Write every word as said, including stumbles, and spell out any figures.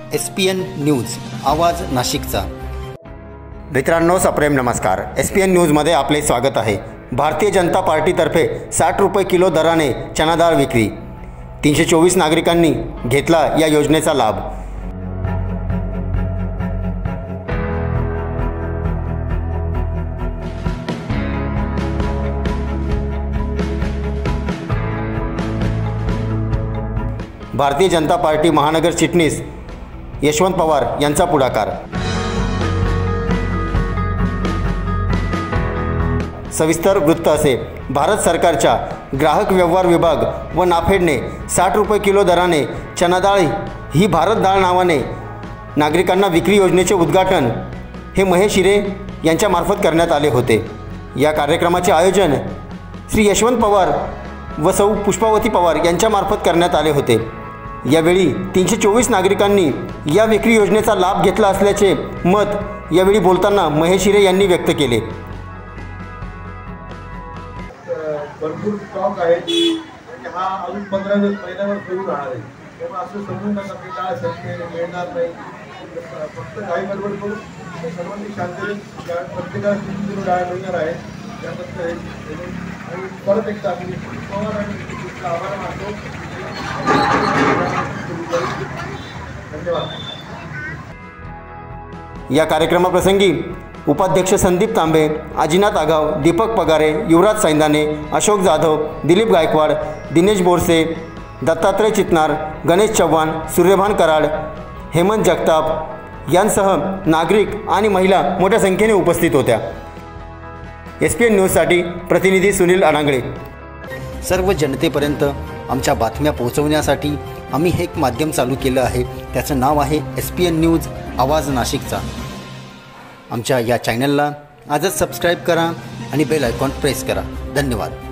S P N news आवाज नाशिकचा। मित्रांनो सप्रेम नमस्कार। एस पी एन न्यूजमध्ये आपले स्वागत आहे। भारतीय जनता पार्टीतर्फे साठ रुपये किलो दराने चना डाळ विक्री। तीनशे चोवीस नागरिकांनी घेतला या योजनेचा लाभ। भारतीय जनता पार्टी महानगर चिटणीस यशवंत पवार यांचा पुढाकार। सविस्तर वृत्त असे। भारत सरकारच्या ग्राहक व्यवहार विभाग व नाफेडने साठ रुपये किलो दराने चना डाळ ही भारत डाळ नावाने नागरिकांना विक्री योजनेचे उद्घाटन हे महेश हिरे यांच्यामार्फत करण्यात आले होते। या कार्यक्रमाचे आयोजन श्री यशवंत पवार व सौ पुष्पावती पवार यांच्यामार्फत करण्यात आले होते। यावेळी तीनशे चोवीस नागरिकांनी या विक्री योजनेचा लाभ घेतला असल्याचे मत यावेळी बोलताना महेश हिरे यांनी व्यक्त केले। भरपूर स्टॉक आहे आणि हा अजून पंधरा महिन्यावर सुरू राहणार आहे। तेव्हा असं समजून नका की काय सत्य मिळणार नाही, फक्त काही गडबड करून सर्वांनी शांततेने प्रत्येकाला तीन किलो डाळ मिळणार आहे त्याबद्दल आणि परत एकदा मी पवार आणि आभार मानतो। धन्यवाद। या कार्यक्रमाप्रसंगी उपाध्यक्ष संदीप तांबे, अजिनाथ आगाव, दीपक पगारे, युवराज सैंदाने, अशोक जाधव, दिलीप गायकवाड, दिनेश बोरसे, दत्तात्रय चितनार, गणेश चव्हाण, सूर्यभान कराड, हेमंत जगताप यांसह नागरिक आणि महिला मोठ्या संख्येने उपस्थित होत्या। एस पी एन न्यूजसाठी प्रतिनिधी सुनील अडांगळे। सर्व जनतेपर्यंत आमच्या बातम्या पोहोचवण्यासाठी आम्ही हे एक माध्यम चालू केलं आहे। त्याचं नाव आहे एस पी एन न्यूज आवाज नाशिकचा। आमच्या या चॅनलला आजच सबस्क्राईब करा आणि बेल आयकॉन प्रेस करा। धन्यवाद।